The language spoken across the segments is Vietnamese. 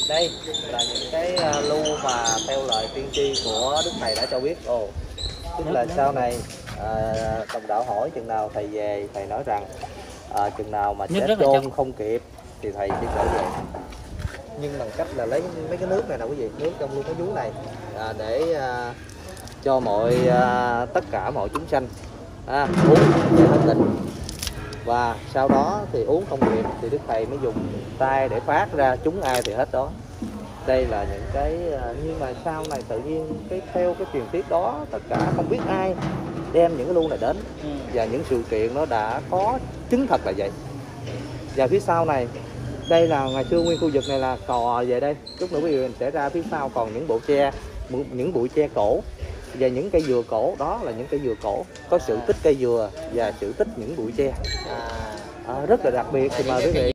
Đây là những cái lưu mà theo lời tiên tri của Đức Thầy đã cho biết. Tức là sau này đồng đạo hỏi chừng nào thầy về, thầy nói rằng chừng nào mà chết chôn không kịp thì thầy sẽ trở về. Nhưng bằng cách là lấy mấy cái nước này nè quý vị, nước trong lưu cái vú này để cho tất cả mọi chúng sanh uống để thanh tịnh. Và sau đó thì uống không kịp thì Đức Thầy mới dùng tay để phát ra, trúng ai thì hết đó. Đây là những cái nhưng mà sau này tự nhiên theo cái truyền thuyết đó, tất cả không biết ai đem những cái lưu này đến, và những sự kiện nó đã có chứng thật là vậy. Và phía sau này, đây là ngày xưa nguyên khu vực này là cò về đây. Chút nữa quý vị mình sẽ ra phía sau còn những bộ tre, những bụi tre cổ và những cây dừa cổ. Đó là những cây dừa cổ có sự tích cây dừa và sự tích những bụi tre rất là đặc biệt. Thì mời quý vị.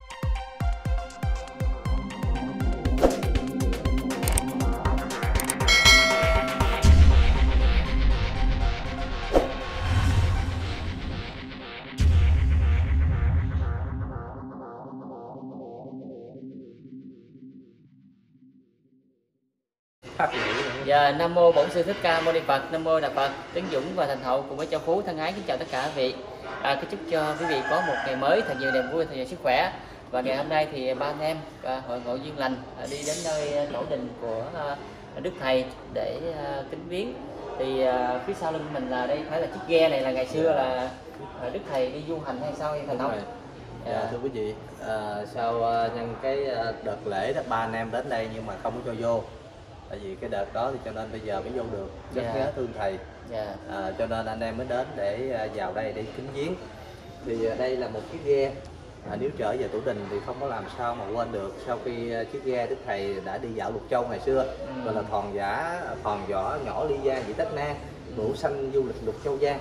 Dạ, Nam mô Bổn Sư Thích Ca Mâu Ni Phật. Nam mô Đại Phật Tấn Dũng và Thành Hậu cùng với Châu Phú thân ái kính chào tất cả quý vị. Kính chúc cho quý vị có một ngày mới thật nhiều niềm vui, thật nhiều sức khỏe. Và ngày hôm nay thì ba anh em hội ngộ duyên lành đi đến nơi tổ đình của Đức Thầy để kính viếng. Thì phía sau lưng mình là đây phải là chiếc ghe này, là ngày xưa là Đức Thầy đi du hành hay sao Thành Hậu? Dạ, thưa quý vị, sau nhân cái đợt lễ đó ba anh em đến đây nhưng mà không có cho vô. Tại vì cái đợt đó thì cho nên bây giờ mới vô được, rất nhớ thương thầy. Cho nên anh em mới đến để vào đây để kính viếng. Thì đây là một chiếc ghe, nếu trở về tổ đình thì không có làm sao mà quên được. Sau khi chiếc ghe Đức Thầy đã đi dạo Lục Châu ngày xưa, gọi là thòn võ nhỏ ly gia vị tách na, đủ xanh du lịch Lục Châu Giang,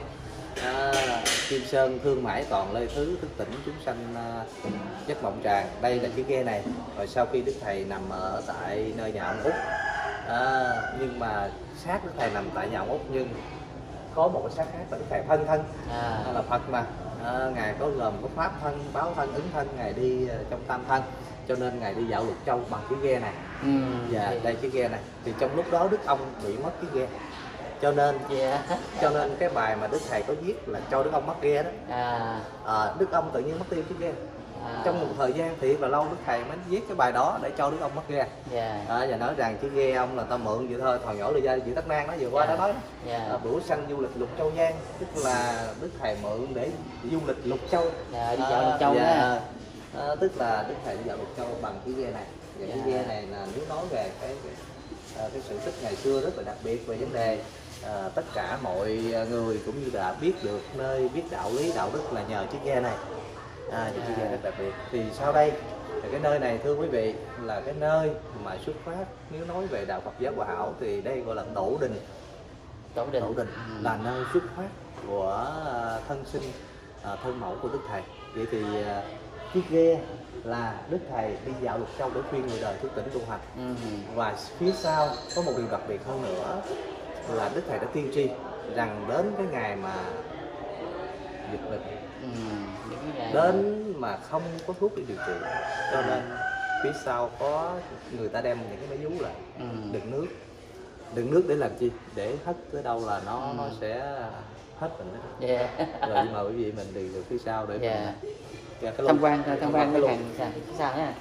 Kim Sơn thương mãi toàn lê thứ, thức tỉnh chúng sanh giấc mộng tràng. Đây là chiếc ghe này. Rồi sau khi Đức Thầy nằm ở tại nơi nhà ông Út, nhưng mà xác Đức Thầy nằm tại nhà ông Út, nhưng có một cái xác khác là Đức Thầy phân thân, là Phật mà. Ngài có gồm có pháp thân, báo thân, ứng thân, Ngài đi trong tam thân, cho nên Ngài đi dạo Lục Châu bằng chiếc ghe này. Và đây chiếc ghe này thì trong lúc đó Đức ông bị mất chiếc ghe, cho nên cái bài mà Đức Thầy có viết là cho Đức ông mất ghe đó. Đức ông tự nhiên mất tiêu chiếc ghe. Trong một thời gian thì và lâu Đức Thầy mới viết cái bài đó để cho Đức ông mất ghe. Và nói rằng chiếc ghe ông là ta mượn vậy thôi, thằng nhỏ Lê Gia Vị Tắc Nang đó vừa qua đó nói. Bửu xanh du lịch Lục Châu Giang, tức là Đức Thầy mượn để du lịch Lục Châu. Đi dạo Lục Châu đó. Tức là Đức Thầy đi dạo Lục Châu bằng chiếc ghe này. Và chiếc ghe này là nếu nói về cái sự tích ngày xưa rất là đặc biệt về vấn đề tất cả mọi người cũng như đã biết được nơi biết đạo lý đạo đức là nhờ chiếc ghe này. Chiếc ghe rất đặc biệt. Thì sau đây thì cái nơi này thưa quý vị là cái nơi mà xuất phát, nếu nói về đạo Phật giáo Hòa Hảo thì đây gọi là tổ đình. Tổ đình là nơi xuất phát của thân sinh thân mẫu của Đức Thầy. Vậy thì chiếc ghe là Đức Thầy đi dạo Lục Châu để khuyên người đời thức tỉnh tu hành. Và phía sau có một điều đặc biệt hơn nữa là Đức Thầy đã tiên tri rằng đến cái ngày mà dịch bệnh đến mà không có thuốc để điều trị, cho nên phía sau có người ta đem những cái máy vú lại đựng nước để làm chi, để hất tới đâu là nó sẽ hết bệnh đó. Rồi mời quý vị mình đi được phía sau để mình tham quan cái hàng phía sau nha.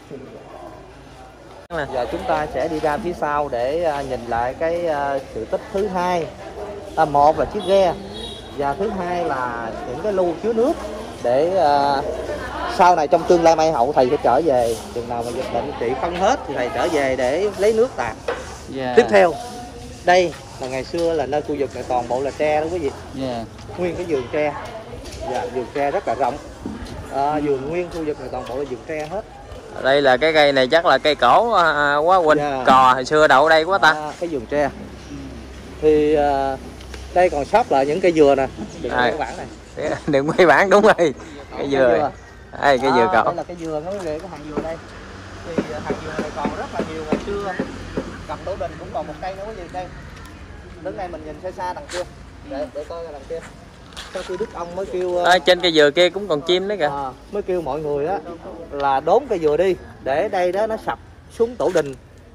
Giờ chúng ta sẽ đi ra phía sau để nhìn lại cái sự tích thứ hai. Một là chiếc ghe, và thứ hai là những cái lu chứa nước để sau này trong tương lai mai hậu thầy sẽ trở về, chừng nào mà dịch bệnh trị không hết thì thầy trở về để lấy nước tạt. Tiếp theo đây là ngày xưa là nơi khu vực này toàn bộ là tre đó quý vị. Nguyên cái vườn tre, vườn tre rất là rộng. Vườn nguyên khu vực này toàn bộ là vườn tre hết. Đây là cái cây này chắc là cây cổ quá quỳnh cò hồi xưa đậu ở đây quá ta. Cái vườn tre thì đây còn sót lại những cây dừa nè. Đừng quay bản này. Đừng quay bản, đúng rồi. Cây dừa. Đây cây dừa cỏ. Đây là cây dừa nó về cái hàng dừa đây. Thì hàng dừa này còn rất là nhiều. Ngày xưa cầm tổ đình cũng còn một cây nữa quý vị đây. Đứng đây mình nhìn xa xa đằng kia. Để coi đằng kia. Sau khi Đức ông mới kêu trên cây dừa kia cũng còn chim đấy kìa. Mới kêu mọi người á là đốn cây dừa đi để đây đó nó sập xuống tổ đình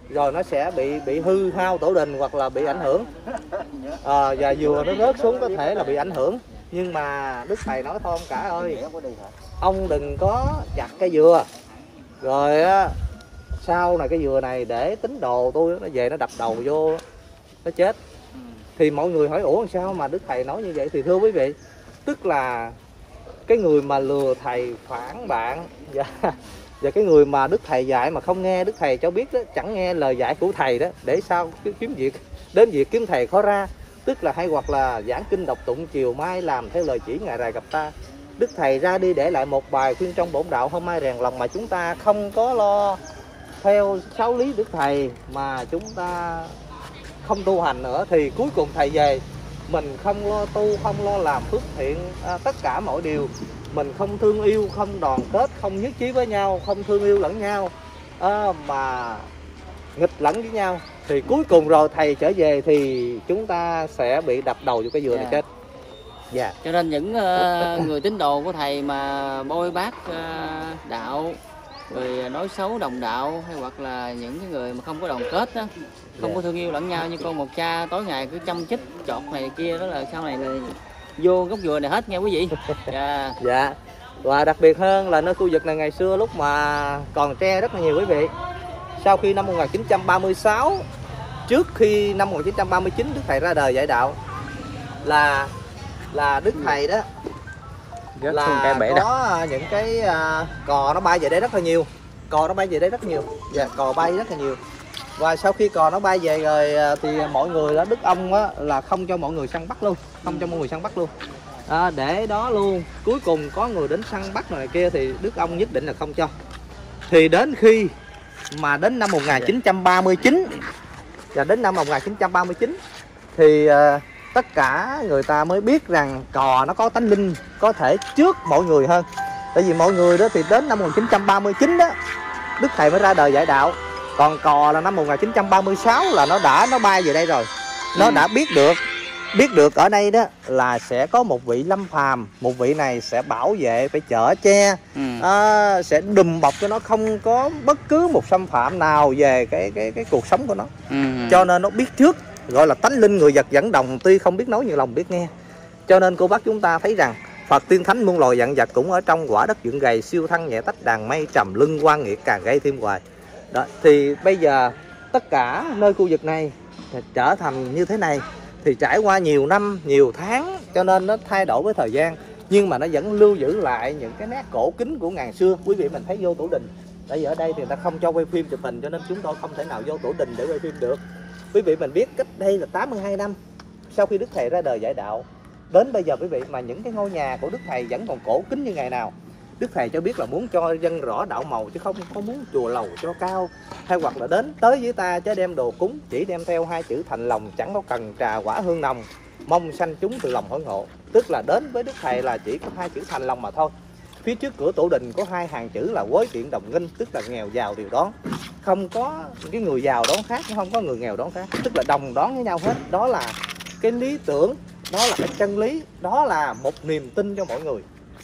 rồi nó sẽ bị hư hao tổ đình hoặc là bị ảnh hưởng. Và dừa nó rớt xuống có thể là bị ảnh hưởng. Nhưng mà Đức Thầy nói thôi ông cả ơi, ông đừng có chặt cây dừa rồi sau này cái dừa này để tín đồ tôi nó về nó đập đầu vô nó chết. Thì mọi người hỏi ủa sao mà Đức Thầy nói như vậy? Thì thưa quý vị, tức là cái người mà lừa thầy, phản bạn và cái người mà Đức Thầy dạy mà không nghe Đức Thầy cho biết đó, chẳng nghe lời dạy của thầy đó, để sao kiếm việc, đến việc kiếm thầy khó ra. Tức là hay hoặc là giảng kinh đọc tụng chiều mai làm theo lời chỉ ngày rày gặp ta. Đức Thầy ra đi để lại một bài khuyên trong bổn đạo hôm nay rèn lòng, mà chúng ta không có lo theo giáo lý Đức Thầy mà chúng ta không tu hành nữa, thì cuối cùng thầy về mình không lo tu, không lo làm phước thiện, tất cả mọi điều mình không thương yêu, không đoàn kết, không nhất trí với nhau, không thương yêu lẫn nhau, mà nghịch lẫn với nhau, thì cuối cùng rồi thầy trở về thì chúng ta sẽ bị đập đầu vô cái dừa này chết. Cho nên những người tín đồ của thầy mà bôi bác đạo, rồi nói xấu đồng đạo, hay hoặc là những cái người mà không có đoàn kết đó, không có thương yêu lẫn nhau, như con một cha tối ngày cứ chăm chích chọt này kia, đó là sau này là vô gốc dừa này hết nghe quý vị. Dạ. Và đặc biệt hơn là nơi khu vực này ngày xưa lúc mà còn tre rất là nhiều quý vị. Sau khi năm 1936, trước khi năm 1939 Đức Thầy ra đời dạy đạo, là Đức Thầy đó là có những cái cò nó bay về đây rất là nhiều. Cò nó bay về đây rất nhiều. Dạ, cò bay rất là nhiều. Và sau khi cò nó bay về rồi thì mọi người đó, Đức ông á, là không cho mọi người săn bắt luôn, không cho mọi người săn bắt luôn, để đó luôn. Cuối cùng có người đến săn bắt này kia thì Đức ông nhất định là không cho. Thì đến khi mà đến năm 1939 và đến năm 1939 thì tất cả người ta mới biết rằng cò nó có tánh linh, có thể trước mọi người hơn. Tại vì mọi người đó thì đến năm 1939 đó Đức Thầy mới ra đời dạy đạo. Còn cò là năm 1936 là nó bay về đây rồi. Nó đã biết được ở đây đó là sẽ có một vị lâm phàm, một vị này sẽ bảo vệ, phải chở che, sẽ đùm bọc cho nó không có bất cứ một xâm phạm nào về cái cuộc sống của nó. Cho nên nó biết trước, gọi là tánh linh người vật dẫn đồng, tuy không biết nói như lòng biết nghe. Cho nên cô bác chúng ta thấy rằng Phật tiên thánh muôn loài dặn vật cũng ở trong quả đất dựng gầy, siêu thăng nhẹ tách đàn mây trầm lưng quan nghiệt càng gây thêm hoài. Đó, thì bây giờ tất cả nơi khu vực này trở thành như thế này thì trải qua nhiều năm, nhiều tháng, cho nên nó thay đổi với thời gian, nhưng mà nó vẫn lưu giữ lại những cái nét cổ kính của ngàn xưa. Quý vị mình thấy vô tổ đình, tại vì ở đây thì người ta không cho quay phim chụp hình, cho nên chúng tôi không thể nào vô tổ đình để quay phim được. Quý vị mình biết cách đây là 82 năm sau khi Đức Thầy ra đời dạy đạo đến bây giờ quý vị, mà những cái ngôi nhà của Đức Thầy vẫn còn cổ kính như ngày nào. Đức Thầy cho biết là muốn cho dân rõ đạo màu, chứ không có muốn chùa lầu cho cao, hay hoặc là đến tới với ta chứ đem đồ cúng, chỉ đem theo hai chữ thành lòng, chẳng có cần trà quả hương nồng, mong sanh chúng từ lòng hưởng hộ. Tức là đến với Đức Thầy là chỉ có hai chữ thành lòng mà thôi. Phía trước cửa tổ đình có hai hàng chữ là quối tiện đồng nghinh, tức là nghèo giàu đều đón, không có cái người giàu đón khác, không có người nghèo đón khác, tức là đồng đón với nhau hết. Đó là cái lý tưởng, đó là cái chân lý, đó là một niềm tin cho mọi người.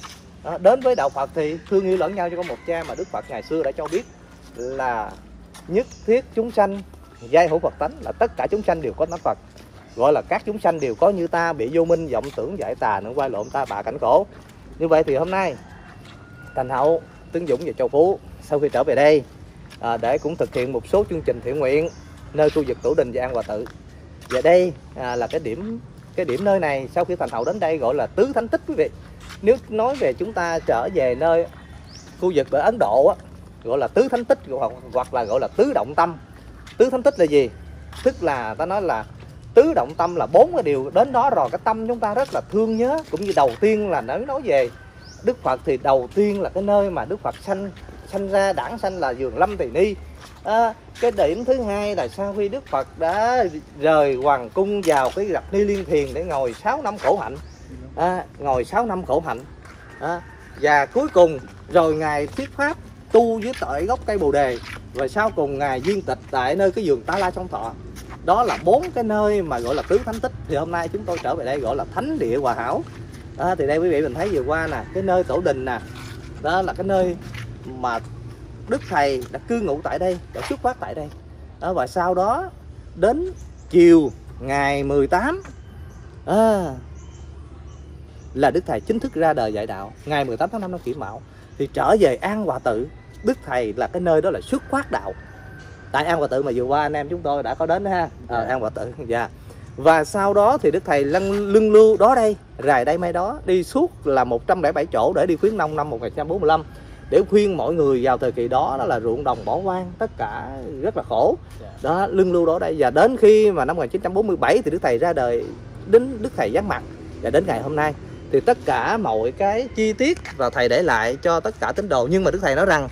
Đến với đạo Phật thì thương yêu lẫn nhau cho có một cha, mà Đức Phật ngày xưa đã cho biết là nhất thiết chúng sanh giai hữu Phật tánh, là tất cả chúng sanh đều có tánh Phật. Gọi là các chúng sanh đều có như ta, bị vô minh vọng tưởng giải tà nữa quay lộn ta bạ cảnh khổ. Như vậy thì hôm nay Thành Hậu, Tấn Dũng và Châu Phú sau khi trở về đây để cũng thực hiện một số chương trình thiện nguyện nơi khu vực tổ đình và An Hòa Tự. Và đây là cái điểm nơi này sau khi Thành Hậu đến đây gọi là tứ thánh tích quý vị. Nếu nói về chúng ta trở về nơi khu vực ở Ấn Độ á, gọi là tứ thánh tích, hoặc là gọi là tứ động tâm. Tứ thánh tích là gì? Tức là ta nói là tứ động tâm là bốn cái điều đến đó rồi, cái tâm chúng ta rất là thương nhớ. Cũng như đầu tiên là nói về Đức Phật thì đầu tiên là cái nơi mà Đức Phật sanh ra, đản sanh là vườn Lâm Tỳ Ni. Cái điểm thứ hai là sau khi Đức Phật đã rời hoàng cung vào cái Rập Ni Liên Thiền để ngồi 6 năm khổ hạnh, ngồi 6 năm khổ hạnh, và cuối cùng rồi Ngài thuyết pháp tu dưới tại gốc cây Bồ Đề, và sau cùng Ngài viên tịch tại nơi cái vườn Ta La Song Thọ. Đó là bốn cái nơi mà gọi là tứ thánh tích. Thì hôm nay chúng tôi trở về đây gọi là thánh địa Hòa Hảo. Thì đây quý vị mình thấy vừa qua nè, cái nơi tổ đình nè, đó là cái nơi mà Đức Thầy đã cư ngụ tại đây, đã xuất phát tại đây. Và sau đó đến chiều ngày 18 là Đức Thầy chính thức ra đời dạy đạo. Ngày 18 tháng 5 năm Kỷ Mão thì trở về An Hòa Tự. Đức Thầy là cái nơi đó là xuất phát đạo. Tại An Hòa Tự mà vừa qua anh em chúng tôi đã có đến đó ha. An Hòa Tự. Dạ. Và sau đó thì Đức Thầy lưng lưu đó đây, rài đây mai đó, đi suốt là 107 chỗ để đi khuyến nông năm 1945, để khuyên mọi người vào thời kỳ đó, đó là ruộng đồng bỏ hoang, tất cả rất là khổ. Đó, lưng lưu đó đây. Và đến khi mà năm 1947 thì Đức Thầy ra đời, đến Đức Thầy giáng mặt, và đến ngày hôm nay thì tất cả mọi cái chi tiết và Thầy để lại cho tất cả tín đồ. Nhưng mà Đức Thầy nói rằng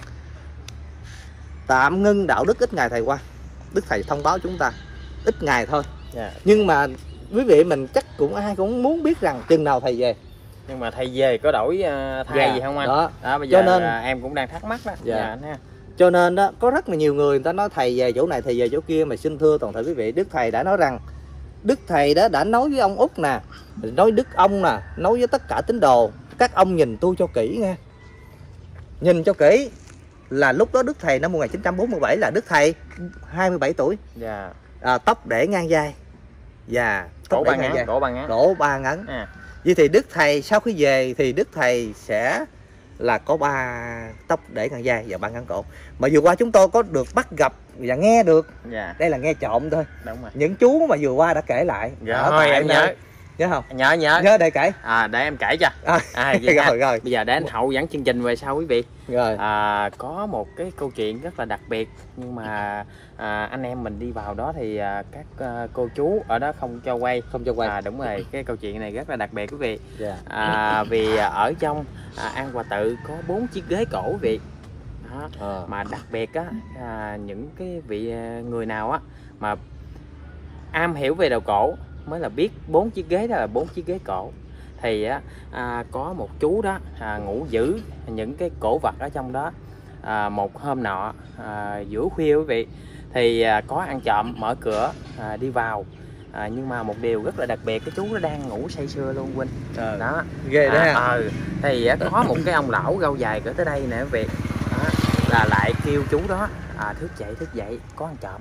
tạm ngưng đạo đức ít ngày Thầy qua. Đức Thầy thông báo chúng ta ít ngày thôi. Nhưng mà quý vị mình chắc cũng ai cũng muốn biết rằng chừng nào Thầy về. Nhưng mà Thầy về có đổi thay gì không anh? Đó. Bây giờ cho nên em cũng đang thắc mắc đó. Cho nên đó, có rất là nhiều người ta nói Thầy về chỗ này, Thầy về chỗ kia. Mà xin thưa toàn thể quý vị, Đức Thầy đã nói rằng, Đức Thầy đã nói với ông Út nè, nói Đức ông nè, nói với tất cả tín đồ, các ông nhìn tôi cho kỹ nghe. Nhìn cho kỹ là lúc đó Đức Thầy năm 1947 là Đức Thầy 27 tuổi. Tóc để ngang vai. Và cổ ba ngắn, cổ ba ngắn. Vậy thì Đức Thầy sau khi về thì Đức Thầy sẽ là có 3 tóc để ngang vai và 3 ngắn cổ. Mà vừa qua chúng tôi có được bắt gặp và nghe được. Đây là nghe trộm thôi. Đúng rồi. Những chú mà vừa qua đã kể lại. Thôi em nhớ. Nhớ không? Nhớ để kể. Để em kể cho. Rồi. Bây giờ để anh hậu dẫn chương trình về sau quý vị. Rồi. Có một cái câu chuyện rất là đặc biệt, nhưng mà anh em mình đi vào đó thì các cô chú ở đó không cho quay. Đúng rồi, cái câu chuyện này rất là đặc biệt quý vị. Vì ở trong An Hòa Tự có 4 chiếc ghế cổ quý vị. Mà đặc biệt á, những cái vị người nào á mà am hiểu về đầu cổ mới là biết 4 chiếc ghế đó là 4 chiếc ghế cổ. Thì á, có một chú đó ngủ giữ những cái cổ vật ở trong đó. Một hôm nọ giữa khuya quý vị thì có ăn trộm mở cửa đi vào. Nhưng mà một điều rất là đặc biệt, cái chú nó đang ngủ say sưa luôn Huynh. Đó ghê đó thì có một cái ông lão râu dài cỡ tới đây nè quý vị, là lại kêu chú đó thức dậy có ăn trộm.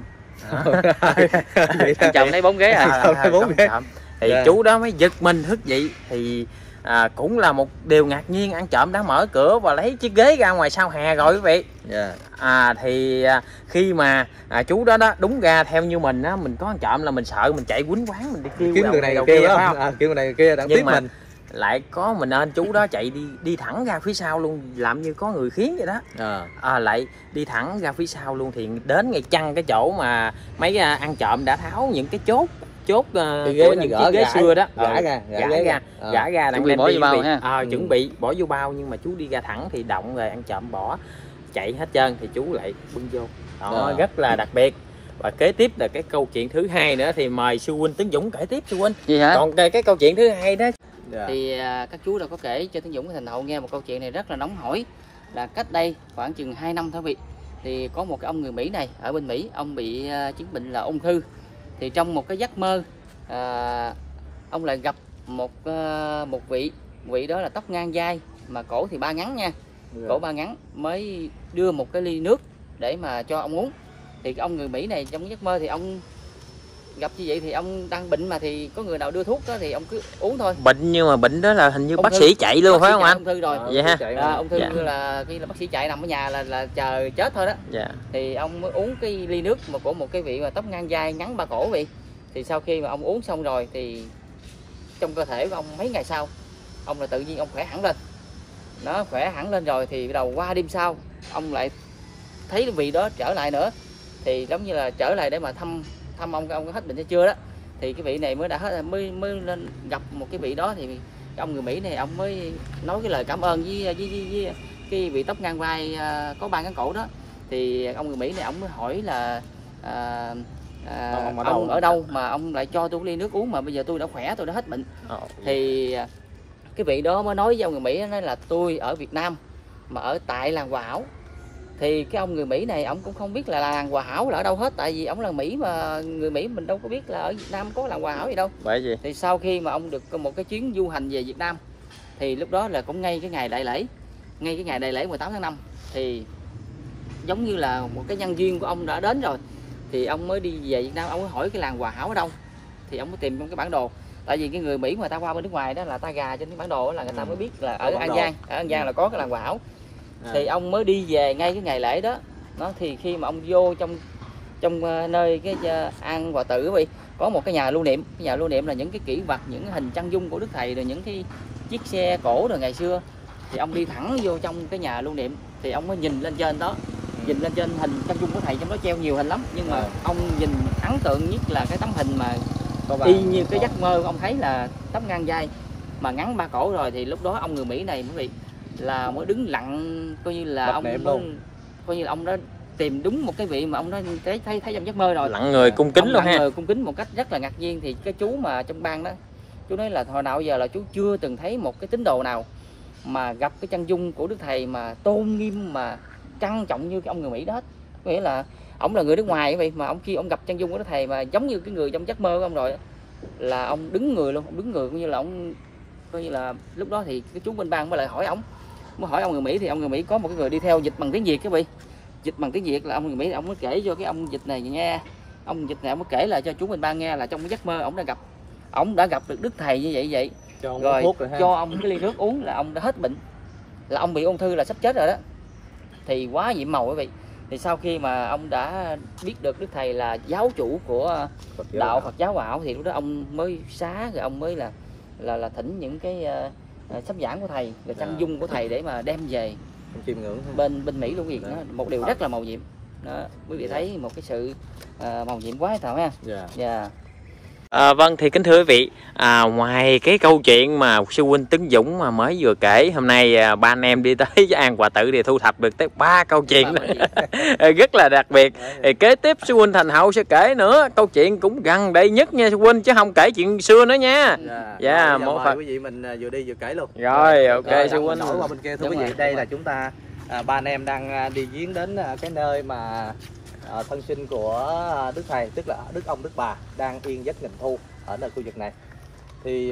Ăn trộm lấy 4 ghế thì chú đó mới giật mình thức dậy. Thì cũng là một điều ngạc nhiên, ăn trộm đã mở cửa và lấy chiếc ghế ra ngoài sau hè rồi quý vị. Thì khi mà chú đó đúng ra theo như mình á, mình có ăn trộm là mình sợ, mình chạy quýnh quán, mình đi kêu người này người kia, phải không? Kêu người này người kia đang tiếp mình. Lại có mình nên chú đó chạy đi thẳng ra phía sau luôn, làm như có người khiến vậy đó. Lại đi thẳng ra phía sau luôn, thì đến ngay chăn cái chỗ mà mấy ăn trộm đã tháo những cái chốt của những chiếc ghế xưa đó, gã ra đang đem đi chuẩn bị bỏ vô bao. Nhưng mà chú đi ra thẳng thì động rồi ăn trộm bỏ chạy hết trơn, thì chú lại bưng vô đó. Rất là đặc biệt. Và kế tiếp là cái câu chuyện thứ hai nữa, thì mời sư huynh Tấn Dũng kể tiếp sư huynh. Còn cái câu chuyện thứ hai đó thì các chú đã có kể cho Tấn Dũng và Thành Hậu nghe một câu chuyện này rất là nóng hổi. Là cách đây khoảng chừng 2 năm thôi vị, thì có một cái ông người Mỹ này ở bên Mỹ, ông bị chứng bệnh là ung thư. Thì trong một cái giấc mơ, ông lại gặp một vị đó là tóc ngang vai mà cổ thì ba ngắn nha. Cổ ba ngắn, mới đưa một cái ly nước để mà cho ông uống. Thì cái ông người Mỹ này trong giấc mơ thì ông gặp như vậy, thì ông đang bệnh mà, thì có người nào đưa thuốc đó thì ông cứ uống thôi. Bệnh, nhưng mà bệnh đó là hình như bác sĩ chạy luôn phải không anh? Ung thư rồi. Vậy ha. Ung thư là khi là bác sĩ chạy nằm ở nhà là chờ chết thôi đó. Thì ông mới uống cái ly nước mà của một cái vị mà tóc ngang vai ngắn ba cổ vậy. Thì sau khi mà ông uống xong rồi thì trong cơ thể của ông mấy ngày sau, ông là tự nhiên ông khỏe hẳn lên. Nó khỏe hẳn lên rồi thì bắt đầu qua đêm sau ông lại thấy cái vị đó trở lại nữa. Thì giống như là trở lại để mà thăm ông có hết bệnh hay chưa đó. Thì cái vị này mới đã hết, mới lên gặp một cái vị đó. Thì cái ông người Mỹ này ông mới nói cái lời cảm ơn với cái vị tóc ngang vai có ba ngắn cổ đó. Thì ông người Mỹ này ông mới hỏi là ông ở đâu mà ông lại cho tôi ly nước uống mà bây giờ tôi đã khỏe, tôi đã hết bệnh. Thì cái vị đó mới nói với ông người Mỹ, nói là tôi ở Việt Nam mà ở tại làng Hòa Hảo. Thì cái ông người Mỹ này ông cũng không biết là làng Hòa Hảo là ở đâu hết, tại vì ông là Mỹ mà người Mỹ mình đâu có biết là ở Việt Nam có làng Hòa Hảo gì đâu. Bởi gì? Thì sau khi mà ông được một cái chuyến du hành về Việt Nam, thì lúc đó là cũng ngay cái ngày đại lễ 18 tháng 5, thì giống như là một cái nhân duyên của ông đã đến rồi. thì ông mới đi về Việt Nam, ông mới hỏi cái làng Hòa Hảo ở đâu, thì ông mới tìm trong cái bản đồ. Tại vì cái người Mỹ mà ta qua bên nước ngoài đó là ta gà trên cái bản đồ đó là người ta mới biết là ở An Giang, là có cái làng Hòa Hảo. Thì ông mới đi về ngay cái ngày lễ đó. Thì khi mà ông vô trong nơi cái An Hòa Tự vậy, có một cái nhà lưu niệm. Cái nhà lưu niệm là những cái kỷ vật, những cái hình chân dung của Đức Thầy, rồi những cái chiếc xe cổ rồi ngày xưa. Thì ông đi thẳng vô trong cái nhà lưu niệm, thì ông mới nhìn lên trên đó, nhìn lên trên hình chân dung của Thầy, trong đó treo nhiều hình lắm, nhưng mà ông nhìn ấn tượng nhất là cái tấm hình mà y như cái giấc mơ ông thấy, là tấm ngang vai mà ngắn ba cổ rồi. Thì lúc đó ông người Mỹ này mới đứng lặng, coi như là ông coi như là ông đã tìm đúng một cái vị mà ông đã thấy trong giấc mơ rồi. Lặng người cung kính luôn ha. Lặng người cung kính một cách rất là ngạc nhiên. Thì cái chú mà trong ban đó, chú nói là hồi nào giờ là chú chưa từng thấy một cái tín đồ nào mà gặp cái chân dung của Đức Thầy mà tôn nghiêm, mà trang trọng như cái ông người Mỹ đó hết. Có nghĩa là ông là người nước ngoài vậy mà ông khi ông gặp chân dung của Đức Thầy mà giống như cái người trong giấc mơ của ông rồi, là ông đứng người luôn, ông đứng người coi như là ông, coi như là lúc đó thì cái chú bên ban mới lại hỏi ông, ông người Mỹ. Thì ông người Mỹ có một cái người đi theo dịch bằng tiếng Việt, các vị dịch bằng tiếng Việt, là ông người Mỹ ông mới kể cho cái ông dịch này nghe. Ông dịch này ông mới kể là cho chú bên ban nghe là trong cái giấc mơ ông đã gặp được Đức Thầy như vậy rồi cho ông cái ly nước uống là ông đã hết bệnh, là ông bị ung thư, là sắp chết rồi đó. Thì quá nhiệm màu quý vị. Thì sau khi mà ông đã biết được Đức Thầy là giáo chủ của đạo Phật giáo Hòa Hảo, thì lúc đó ông mới xá, rồi ông mới là thỉnh những cái sắp giảng của Thầy, rồi chân dung của Thầy để mà đem về chiêm ngưỡng bên Mỹ luôn. Nó một điều rất là màu nhiệm đó, quý vị thấy một cái sự màu nhiệm quá Thảo ha. Vâng, thì kính thưa quý vị, ngoài cái câu chuyện mà sư huynh Tấn Dũng mà mới vừa kể, hôm nay ba anh em đi tới An Hòa Tự thì thu thập được tới 3 câu chuyện rất là đặc biệt. Thì kế tiếp sư huynh Thành Hậu sẽ kể nữa câu chuyện cũng gần đây nhất nha sư huynh, chứ không kể chuyện xưa nữa nha. Một phần quý vị mình vừa đi vừa kể luôn. Rồi, ok sư huynh. Đổi qua bên kia thưa quý vị. Đây là chúng ta ba anh em đang đi viếng đến cái nơi mà thân sinh của Đức Thầy, tức là Đức Ông Đức Bà đang yên giấc nghìn thu ở nơi khu vực này. Thì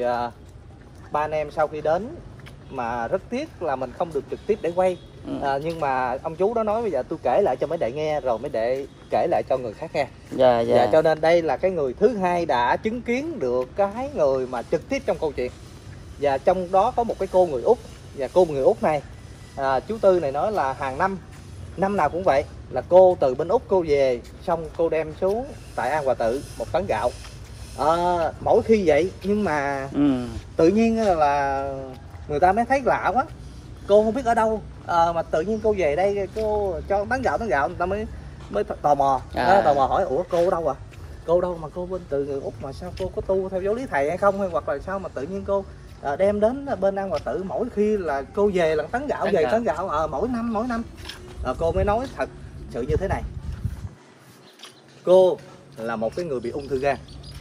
ba anh em sau khi đến mà rất tiếc là mình không được trực tiếp để quay, nhưng mà ông chú đó nói bây giờ tôi kể lại cho mấy đệ nghe rồi mấy đệ kể lại cho người khác nghe. Dạ, cho nên đây là cái người thứ hai đã chứng kiến được cái người mà trực tiếp trong câu chuyện. Và trong đó có một cái cô người Úc, và cô người Úc này chú Tư này nói là hàng năm nào cũng vậy, là cô từ bên Úc cô về, xong cô đem xuống tại An Hòa Tự 1 tấn gạo. Mỗi khi vậy, nhưng mà tự nhiên là người ta mới thấy lạ quá, cô không biết ở đâu mà tự nhiên cô về đây cô cho tấn gạo, người ta mới tò mò hỏi ủa cô ở đâu à, cô đâu mà cô bên từ người Úc mà sao cô có tu theo giáo lý Thầy hay không, hay hoặc là sao mà tự nhiên cô đem đến bên An Hòa Tự mỗi khi là cô về là tấn gạo, tấn gạo mỗi năm. Cô mới nói thật sự như thế này, cô là một cái người bị ung thư gan.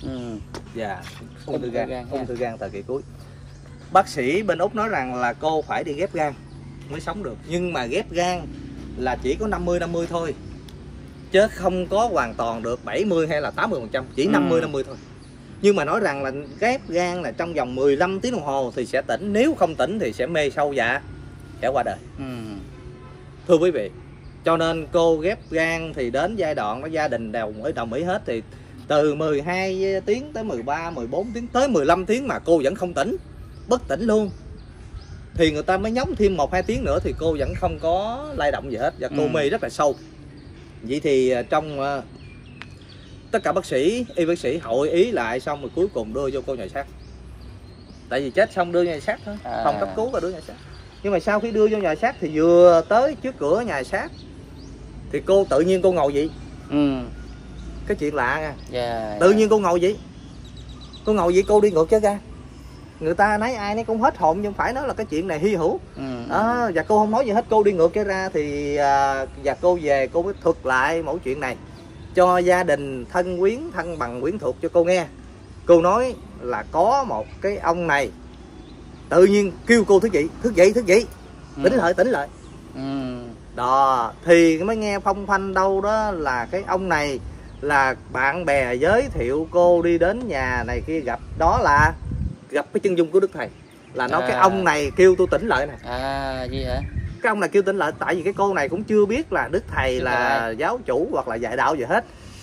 Ung thư gan thời kỳ cuối. Bác sĩ bên Úc nói rằng là cô phải đi ghép gan mới sống được, nhưng mà ghép gan là chỉ có 50-50 thôi, chứ không có hoàn toàn được 70 hay là 80%, chỉ 50-50 thôi. Nhưng mà nói rằng là ghép gan là trong vòng 15 tiếng đồng hồ thì sẽ tỉnh, nếu không tỉnh thì sẽ mê sâu dạ, sẽ qua đời. Thưa quý vị, cho nên cô ghép gan thì đến giai đoạn đó gia đình đều đồng ý hết, thì từ 12 tiếng tới 13, 14 tiếng tới 15 tiếng mà cô vẫn không tỉnh, bất tỉnh luôn, thì người ta mới nhóng thêm 1-2 tiếng nữa thì cô vẫn không có lay động gì hết, và cô mê rất là sâu. Vậy thì trong tất cả bác sĩ, y bác sĩ hội ý lại xong rồi cuối cùng đưa vô cô nhà xác. Tại vì chết xong đưa nhà xác thôi, không cấp cứu và đưa nhà xác. Nhưng mà sau khi đưa vô nhà xác thì vừa tới trước cửa nhà xác thì cô tự nhiên cô ngồi vậy. Cái chuyện lạ nha. Tự nhiên cô ngồi vậy. Cô ngồi vậy cô đi ngược trở ra. Người ta nói ai nấy cũng hết hồn, nhưng phải nói là cái chuyện này hy hữu. Và cô không nói gì hết, cô đi ngược trở ra thì và cô về cô mới thuật lại mỗi chuyện này cho gia đình, thân quyến, thân bằng quyến thuộc cho cô nghe. Cô nói là có một cái ông này tự nhiên kêu cô thức dậy, tỉnh lại. Đó, thì mới nghe phong phanh đâu đó là cái ông này là bạn bè giới thiệu cô đi đến nhà này kia gặp, đó là gặp cái chân dung của Đức Thầy. Là nói cái ông này kêu tôi tỉnh lại nè. Gì hả? Cái ông này kêu tỉnh lại, tại vì cái cô này cũng chưa biết là Đức Thầy là giáo chủ hoặc là dạy đạo gì hết.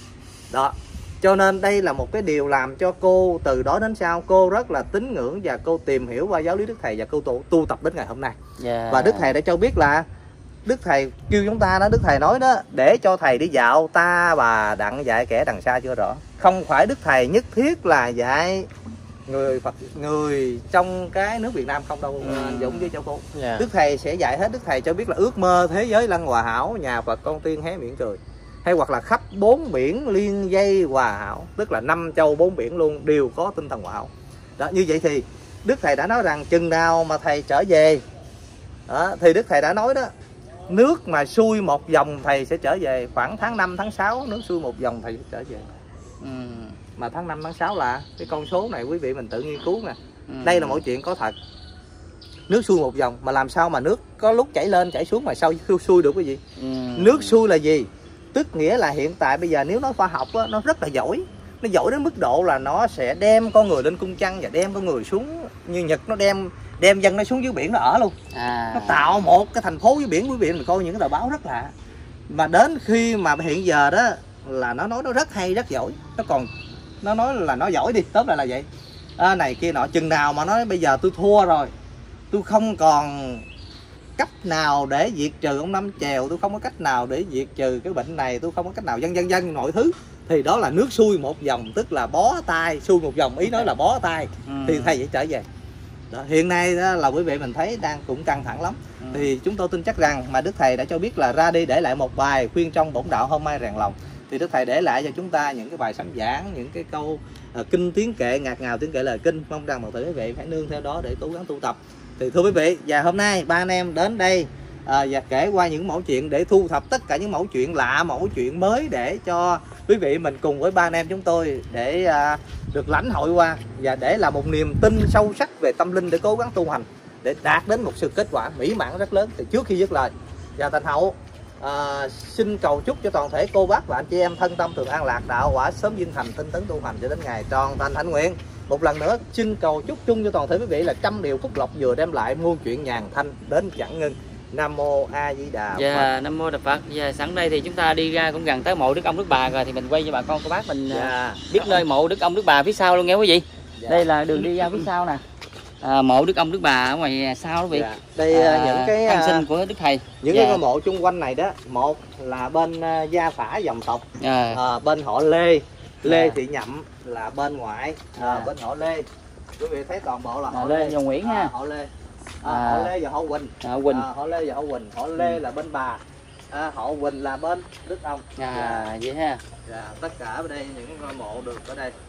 Đó, cho nên đây là một cái điều làm cho cô từ đó đến sau cô rất là tín ngưỡng và cô tìm hiểu qua giáo lý Đức Thầy và cô tu tập đến ngày hôm nay. Và Đức Thầy đã cho biết là Đức Thầy kêu chúng ta đó, Đức Thầy nói đó, để cho thầy đi dạo ta bà đặng dạy kẻ đằng xa chưa rõ. Không phải Đức Thầy nhất thiết là dạy người Phật, người trong cái nước Việt Nam không đâu anh Dũng với Châu Phú. Đức Thầy sẽ dạy hết. Đức Thầy cho biết là ước mơ thế giới lân hòa hảo, nhà Phật con tiên hé miệng cười, hay hoặc là khắp 4 biển liên dây hòa hảo, tức là 5 châu 4 biển luôn đều có tinh thần hòa hảo. Đó, như vậy thì Đức Thầy đã nói rằng chừng nào mà thầy trở về đó, thì Đức Thầy đã nói đó, nước mà xuôi một vòng thầy sẽ trở về. Khoảng tháng 5, tháng 6 nước xuôi một vòng thầy sẽ trở về. Mà tháng 5, tháng 6 là cái con số này quý vị mình tự nghiên cứu nè. Đây là mọi chuyện có thật. Nước xuôi một vòng mà làm sao mà nước có lúc chảy lên chảy xuống mà sao xuôi được cái gì? Nước xuôi là gì? Tức nghĩa là hiện tại bây giờ nếu nói khoa học á, nó rất là giỏi. Nó giỏi đến mức độ là nó sẽ đem con người lên cung trăng và đem con người xuống như Nhật, nó đem dân nó xuống dưới biển nó ở luôn. Nó tạo một cái thành phố dưới biển. Quý vị mình coi những cái tờ báo rất lạ. Mà đến khi mà hiện giờ đó là nó nói nó rất hay, rất giỏi. Nó nói là nó giỏi đi, tóm lại là vậy. Này kia nọ, chừng nào mà nói bây giờ tôi thua rồi, tôi không còn cách nào để diệt trừ ông Năm Chèo, tôi không có cách nào để diệt trừ cái bệnh này, tôi không có cách nào dân mọi thứ, thì đó là nước xuôi một vòng, tức là bó tay. Xuôi một vòng ý nói là bó tay thì thầy sẽ trở về. Đó, hiện nay đó là quý vị mình thấy đang cũng căng thẳng lắm. Thì chúng tôi tin chắc rằng mà Đức Thầy đã cho biết là ra đi để lại một bài khuyên trong bổn đạo hôm mai rèn lòng, thì Đức Thầy để lại cho chúng ta những cái bài sám giảng, những cái câu kinh tiếng kệ, ngạt ngào tiếng kệ lời kinh. Mong rằng mọi người quý vị phải nương theo đó để cố gắng tu tập. Thì thưa quý vị, và hôm nay ba anh em đến đây và kể qua những mẫu chuyện để thu thập tất cả những mẫu chuyện lạ, mẫu chuyện mới để cho quý vị mình cùng với ba anh em chúng tôi để được lãnh hội qua và để là một niềm tin sâu sắc về tâm linh để cố gắng tu hành để đạt đến một sự kết quả mỹ mãn rất lớn. Thì trước khi dứt lời và thành hậu xin cầu chúc cho toàn thể cô bác và anh chị em thân tâm thường an lạc, đạo quả sớm viên thành, tinh tấn tu hành cho đến ngày tròn thành hạnh nguyện. Một lần nữa xin cầu chúc chung cho toàn thể quý vị là trăm điều phúc lộc vừa đem lại muôn chuyện nhàn thanh đến chẳng ngưng. Nam mô A Di Đà Phật. Nam mô Đà Phật. Sẵn đây thì chúng ta đi ra cũng gần tới mộ Đức Ông Đức Bà rồi, thì mình quay cho bà con cô bác mình biết nơi mộ Đức Ông Đức Bà phía sau luôn nghe quý vị. Đây là đường đi ra phía sau nè. Mộ Đức Ông Đức Bà ở ngoài sau quý vị. Đây những cái căn sinh của Đức Thầy. Những cái ngôi mộ chung quanh này đó, một là bên gia phả dòng tộc, bên họ Lê Thị Nhậm là bên ngoại, bên họ Lê. Quý vị thấy toàn bộ là họ Lê và Nguyễn ha. Họ Lê. Họ Lê và họ Quỳnh. Họ Lê và họ Quỳnh. Họ Lê là bên bà. Họ Quỳnh là bên Đức Ông. Vậy ha. Tất cả ở đây những ngôi mộ được ở đây.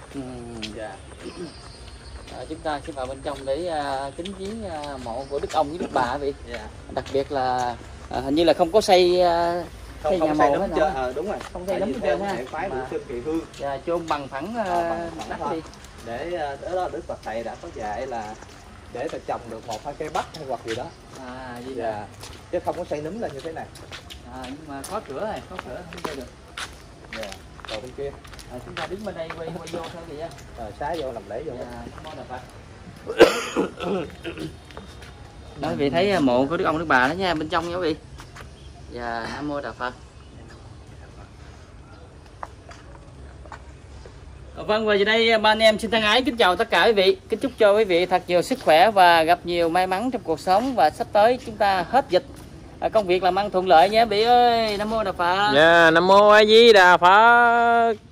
Chúng ta sẽ vào bên trong để kính viếng mộ của Đức Ông với Đức Bà vị. Đặc biệt là hình như là không có xây nhà mộ hết hả? Đúng rồi, không xây đóng hết trơn ha. Phái Bửu Sơn Kỳ Hương. Chôn bằng phẳng đất đi. Để ở đó Đức Phật Thầy đã có dạy là để ta trồng được 1-2 cây bắp hay hoặc gì đó. Chứ không có xây núm lên như thế này. Nhưng mà có cửa này, có cửa không chơi được. Rồi bên kia. Chúng ta đứng bên đây quay vô thôi kìa. Xá vô làm lễ vô. Đó quý vị thấy mộ của Đức Ông Đức Bà đó nha, bên trong nha quý vị. Nam mô Đà Phật. Vâng, và giờ đây ba anh em xin thân ái kính chào tất cả quý vị, kính chúc cho quý vị thật nhiều sức khỏe và gặp nhiều may mắn trong cuộc sống, và sắp tới chúng ta hết dịch, công việc làm ăn thuận lợi nha quý vị ơi. Nam mô Đà Phật. Nam mô A Di Đà Phật.